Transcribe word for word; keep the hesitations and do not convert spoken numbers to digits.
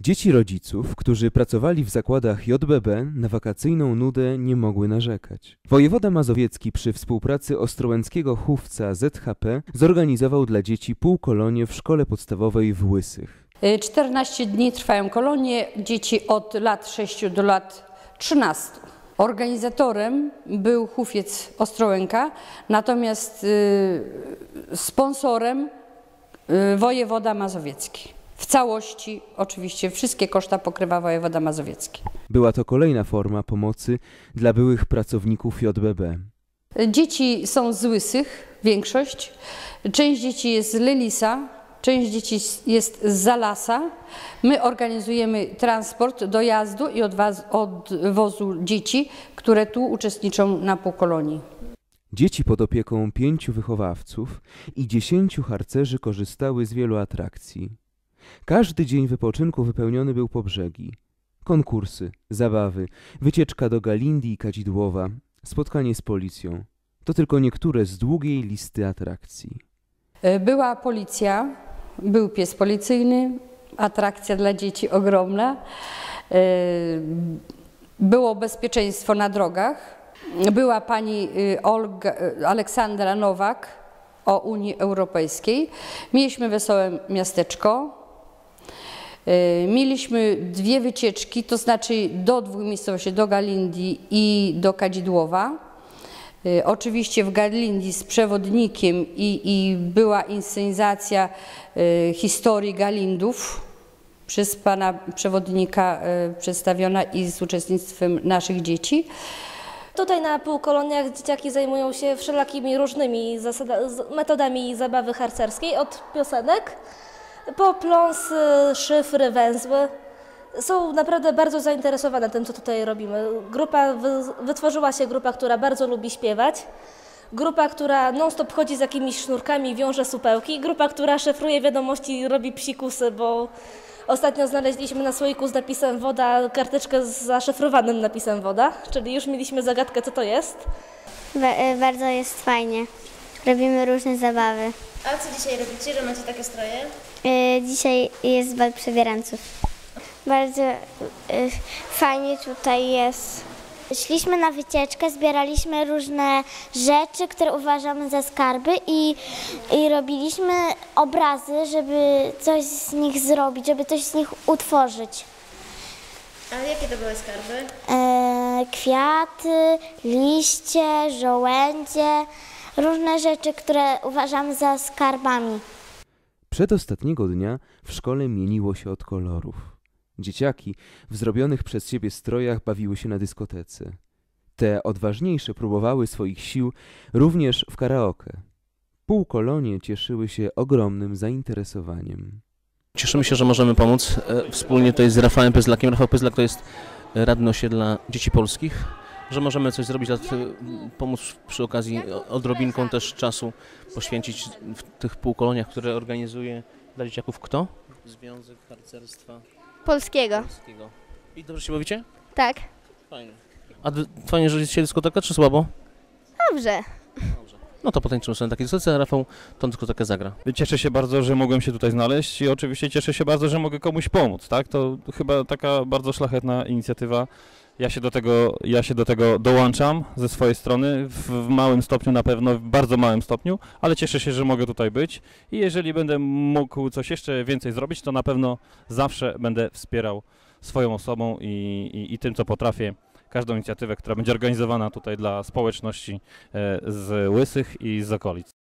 Dzieci rodziców, którzy pracowali w zakładach J B B, na wakacyjną nudę nie mogły narzekać. Wojewoda mazowiecki przy współpracy ostrołęckiego chówca Z H P zorganizował dla dzieci półkolonie w szkole podstawowej w Łysych. czternaście dni trwają kolonie, dzieci od lat sześciu do lat trzynastu. Organizatorem był Chówiec Ostrołęka, natomiast y, sponsorem y, wojewoda mazowiecki. W całości oczywiście wszystkie koszta pokrywa wojewoda mazowiecki. Była to kolejna forma pomocy dla byłych pracowników J B B. Dzieci są z Łysych, większość. Część dzieci jest z Lelisa, część dzieci jest z Zalasa. My organizujemy transport dojazdu i odwozu dzieci, które tu uczestniczą na półkolonii. Dzieci pod opieką pięciu wychowawców i dziesięciu harcerzy korzystały z wielu atrakcji. Każdy dzień wypoczynku wypełniony był po brzegi. Konkursy, zabawy, wycieczka do Galindii i Kadzidłowa, spotkanie z policją. To tylko niektóre z długiej listy atrakcji. Była policja, był pies policyjny, atrakcja dla dzieci ogromna. Było bezpieczeństwo na drogach. Była pani Olga, Aleksandra Nowak o Unii Europejskiej. Mieliśmy wesołe miasteczko. Mieliśmy dwie wycieczki, to znaczy do dwóch miejscowości, do Galindii i do Kadzidłowa. Oczywiście w Galindii z przewodnikiem i, i była inscenizacja historii Galindów przez pana przewodnika przedstawiona i z uczestnictwem naszych dzieci. Tutaj na półkoloniach dzieciaki zajmują się wszelakimi różnymi metodami zabawy harcerskiej, od piosenek po pląsy, szyfry, węzły. Są naprawdę bardzo zainteresowane tym, co tutaj robimy. Grupa, wytworzyła się grupa, która bardzo lubi śpiewać. Grupa, która non-stop chodzi z jakimiś sznurkami, wiąże supełki. Grupa, która szyfruje wiadomości, robi psikusy, bo ostatnio znaleźliśmy na słoiku z napisem woda karteczkę z zaszyfrowanym napisem woda, czyli już mieliśmy zagadkę, co to jest. Bardzo jest fajnie. Robimy różne zabawy. A co dzisiaj robicie, że macie takie stroje? Dzisiaj jest bal przebieranców. Bardzo fajnie tutaj jest. Szliśmy na wycieczkę, zbieraliśmy różne rzeczy, które uważamy za skarby i, i robiliśmy obrazy, żeby coś z nich zrobić, żeby coś z nich utworzyć. A jakie to były skarby? E, kwiaty, liście, żołędzie, różne rzeczy, które uważamy za skarbami. Przedostatniego dnia w szkole mieniło się od kolorów. Dzieciaki w zrobionych przez siebie strojach bawiły się na dyskotece. Te odważniejsze próbowały swoich sił również w karaoke. Półkolonie cieszyły się ogromnym zainteresowaniem. Cieszymy się, że możemy pomóc e, wspólnie tutaj z Rafałem Pyzlakiem. Rafał Pyzlak to jest radny osiedla dzieci polskich, że możemy coś zrobić, dla, pomóc przy okazji odrobinką też czasu poświęcić w tych półkoloniach, które organizuje dla dzieciaków kto? Związek Harcerstwa Polskiego. Polskiego. I dobrze się bawicie? Tak. Fajnie. A fajnie, że jest dzisiaj dyskoteka, czy słabo? Dobrze. Dobrze. No to potańczymy sobie na takiej dyskotece, a Rafał tą dyskotekę zagra. Cieszę się bardzo, że mogłem się tutaj znaleźć i oczywiście cieszę się bardzo, że mogę komuś pomóc, tak? To chyba taka bardzo szlachetna inicjatywa. Ja się do tego, ja się do tego dołączam ze swojej strony, w, w małym stopniu na pewno, w bardzo małym stopniu, ale cieszę się, że mogę tutaj być i jeżeli będę mógł coś jeszcze więcej zrobić, to na pewno zawsze będę wspierał swoją osobą i, i, i tym, co potrafię, każdą inicjatywę, która będzie organizowana tutaj dla społeczności z Łysych i z okolic.